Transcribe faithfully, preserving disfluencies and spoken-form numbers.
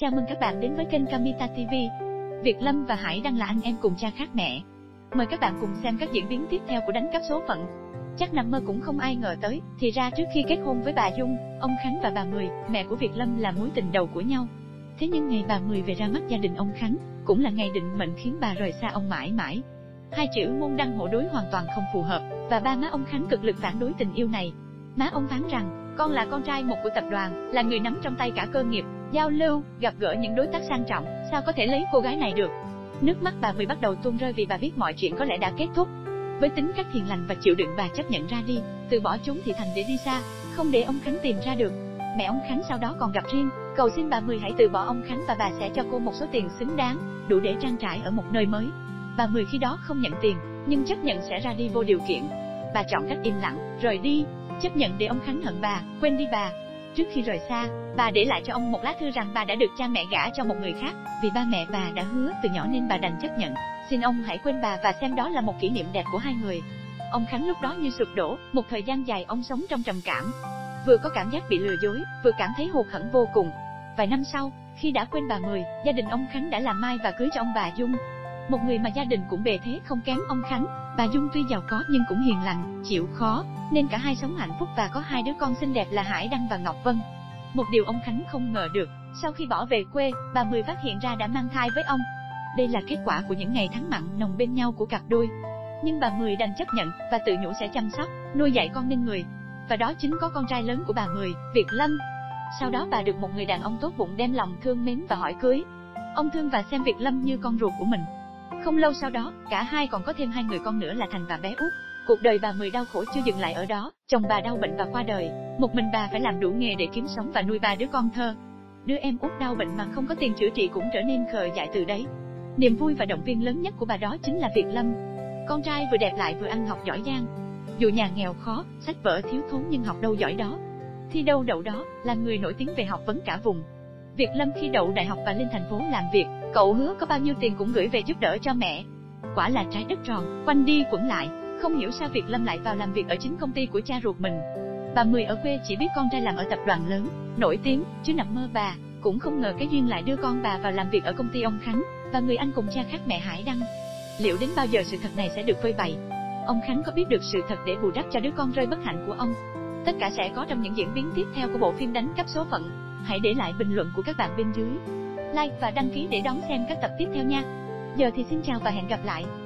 Chào mừng các bạn đến với kênh Kamita ti vi. Việt Lâm và Hải Đăng là anh em cùng cha khác mẹ. Mời các bạn cùng xem các diễn biến tiếp theo của đánh cắp số phận. Chắc nằm mơ cũng không ai ngờ tới, thì ra trước khi kết hôn với bà Dung, ông Khánh và bà Mười, mẹ của Việt Lâm là mối tình đầu của nhau. Thế nhưng ngày bà Mười về ra mắt gia đình ông Khánh, cũng là ngày định mệnh khiến bà rời xa ông mãi mãi. Hai chữ môn đăng hộ đối hoàn toàn không phù hợp, và ba má ông Khánh cực lực phản đối tình yêu này. Má ông phán rằng, con là con trai một của tập đoàn, là người nắm trong tay cả cơ nghiệp, giao lưu, gặp gỡ những đối tác sang trọng, sao có thể lấy cô gái này được. Nước mắt bà Mười bắt đầu tuôn rơi vì bà biết mọi chuyện có lẽ đã kết thúc. Với tính cách hiền lành và chịu đựng, bà chấp nhận ra đi, từ bỏ chốn thị thành để đi xa, không để ông Khánh tìm ra được. Mẹ ông Khánh sau đó còn gặp riêng, cầu xin bà Mười hãy từ bỏ ông Khánh và bà sẽ cho cô một số tiền xứng đáng, đủ để trang trải ở một nơi mới. Bà Mười khi đó không nhận tiền, nhưng chấp nhận sẽ ra đi vô điều kiện. Bà chọn cách im lặng, rời đi, chấp nhận để ông Khánh hận bà, quên đi bà. Trước khi rời xa, bà để lại cho ông một lá thư rằng bà đã được cha mẹ gả cho một người khác, vì ba mẹ bà đã hứa từ nhỏ nên bà đành chấp nhận. Xin ông hãy quên bà và xem đó là một kỷ niệm đẹp của hai người. Ông Khánh lúc đó như sụp đổ, một thời gian dài ông sống trong trầm cảm. Vừa có cảm giác bị lừa dối, vừa cảm thấy hụt hẫng vô cùng. Vài năm sau, khi đã quên bà Mười, gia đình ông Khánh đã làm mai và cưới cho ông bà Dung. Một người mà gia đình cũng bề thế không kém ông Khánh. Bà Dung tuy giàu có nhưng cũng hiền lành, chịu khó, nên cả hai sống hạnh phúc và có hai đứa con xinh đẹp là Hải Đăng và Ngọc Vân. Một điều ông Khánh không ngờ được, sau khi bỏ về quê, bà Mười phát hiện ra đã mang thai với ông. Đây là kết quả của những ngày tháng mặn nồng bên nhau của cặp đôi. Nhưng bà Mười đành chấp nhận và tự nhủ sẽ chăm sóc, nuôi dạy con nên người. Và đó chính có con trai lớn của bà Mười, Việt Lâm. Sau đó bà được một người đàn ông tốt bụng đem lòng thương mến và hỏi cưới. Ông thương và xem Việt Lâm như con ruột của mình. Không lâu sau đó, cả hai còn có thêm hai người con nữa là Thành và bé Út. Cuộc đời bà Mười đau khổ chưa dừng lại ở đó, chồng bà đau bệnh và qua đời. Một mình bà phải làm đủ nghề để kiếm sống và nuôi ba đứa con thơ. Đứa em Út đau bệnh mà không có tiền chữa trị cũng trở nên khờ dại từ đấy. Niềm vui và động viên lớn nhất của bà đó chính là Việt Lâm. Con trai vừa đẹp lại vừa ăn học giỏi giang. Dù nhà nghèo khó, sách vở thiếu thốn nhưng học đâu giỏi đó. Thi đâu đậu đó, là người nổi tiếng về học vấn cả vùng. Việt Lâm khi đậu đại học và lên thành phố làm việc, cậu hứa có bao nhiêu tiền cũng gửi về giúp đỡ cho mẹ. Quả là trái đất tròn, quanh đi quẩn lại, không hiểu sao Việt Lâm lại vào làm việc ở chính công ty của cha ruột mình. Bà Mười ở quê chỉ biết con trai làm ở tập đoàn lớn, nổi tiếng, chứ nằm mơ bà cũng không ngờ cái duyên lại đưa con bà vào làm việc ở công ty ông Khánh và người anh cùng cha khác mẹ Hải Đăng. Liệu đến bao giờ sự thật này sẽ được phơi bày? Ông Khánh có biết được sự thật để bù đắp cho đứa con rơi bất hạnh của ông? Tất cả sẽ có trong những diễn biến tiếp theo của bộ phim Đánh cắp số phận. Hãy để lại bình luận của các bạn bên dưới, like và đăng ký để đón xem các tập tiếp theo nha. Giờ thì xin chào và hẹn gặp lại.